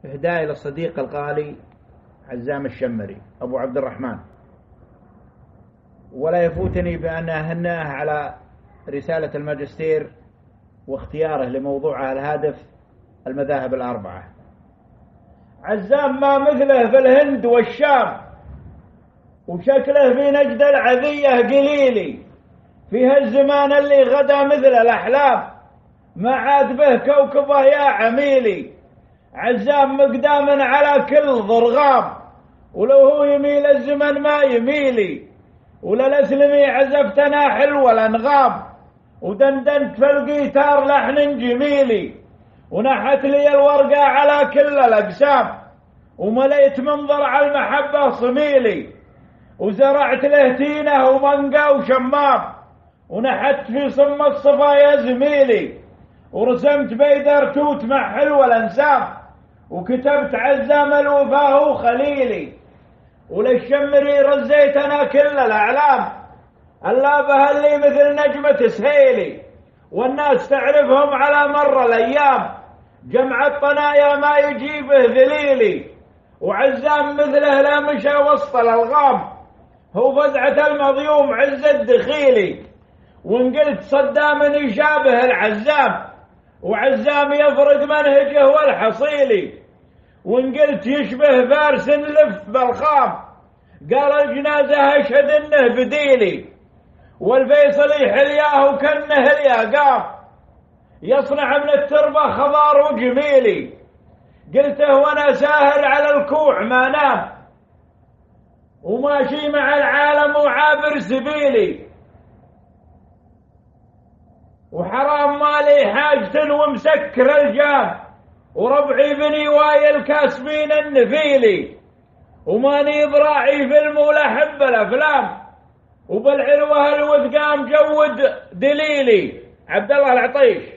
إهداء إلى الصديق الغالي عزام الشمري أبو عبد الرحمن. ولا يفوتني بأن أهناه على رسالة الماجستير واختياره لموضوعها الهادف المذاهب الأربعة. عزام ما مثله في الهند والشام، وشكله في نجد العذية قليلي، في هالزمان اللي غدا مثل الأحلام، ما عاد به كوكبه يا عميلي. عزام مقدام على كل ضرغام، ولو هو يميل الزمن ما يميلي، ولا الاسلمي عزفتنا حلوة الانغام، ودندنت في القيتار لحن جميلي، ونحت لي الورقة على كل الاقسام، ومليت من ضرع المحبة صميلي، وزرعت له تينه ومنقى وشمام، ونحت في صم الصفا يا زميلي، ورسمت بيدر توت مع حلوة الانسام، وكتبت عزام الوفاه وخليلي، وللشمري رزيت انا كل الاعلام، اللابه اللي مثل نجمة سهيلي، والناس تعرفهم على مر الايام، جمع الطنايا ما يجيبه ذليلي، وعزام مثله لا مشى وسط الالغام، هو فزعة المظيوم عز الدخيلي، وان قلت صدام يشابه العزام، وعزام يفرض منهجه والحصيلي، وان قلت يشبه فارس لف بالخام، قال الجنازة اشهد انه بديلي، والفيصلي حلياه كانه الياقام، يصنع من التربة خضار وجميلي، قلته وانا ساهر على الكوع ما نام، وماشي مع العالم وعابر سبيلي، وحرام مالي حاجة ومسكر الجام، وربعي بني وايل كاسبين النفيلي، وماني ضراعي فيلم ولا حب الافلام، وبالعروة الوثقام جود دليلي. عبد الله العطيش.